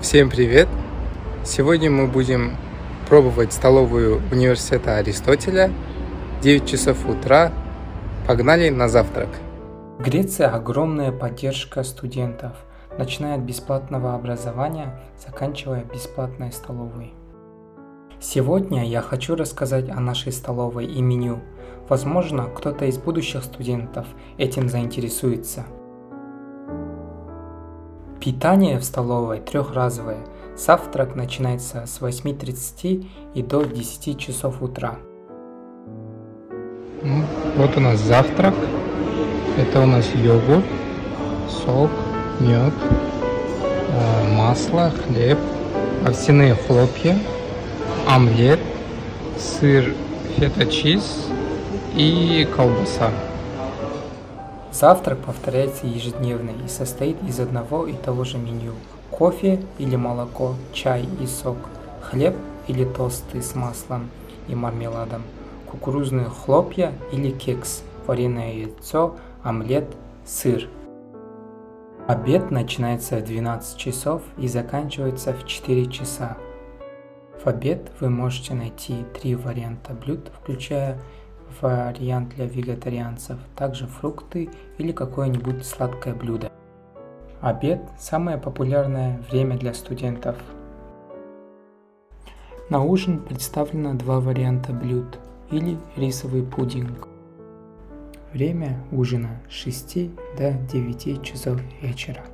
Всем привет! Сегодня мы будем пробовать столовую университета Аристотеля. 9 часов утра. Погнали на завтрак. В Греции огромная поддержка студентов, начиная от бесплатного образования, заканчивая бесплатной столовой. Сегодня я хочу рассказать о нашей столовой и меню. Возможно, кто-то из будущих студентов этим заинтересуется. Питание в столовой трехразовое. Завтрак начинается с 8:30 и до 10 часов утра. Вот у нас завтрак. Это у нас йогурт, сок, мед, масло, хлеб, овсяные хлопья, омлет, сыр фета-чиз и колбаса. Завтрак повторяется ежедневно и состоит из одного и того же меню. Кофе или молоко, чай и сок, хлеб или тосты с маслом и мармеладом, кукурузные хлопья или кекс, вареное яйцо, омлет, сыр. Обед начинается в 12 часов и заканчивается в 4 часа. В обед вы можете найти 3 варианта блюд, включая вариант для вегетарианцев, также фрукты или какое-нибудь сладкое блюдо. Обед – самое популярное время для студентов. На ужин представлено 2 варианта блюд или рисовый пудинг. Время ужина с 6 до 9 часов вечера.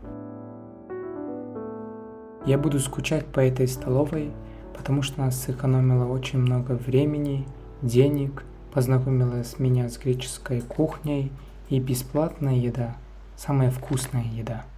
Я буду скучать по этой столовой, потому что она сэкономила очень много времени, денег, познакомила меня с греческой кухней и бесплатная еда, самая вкусная еда.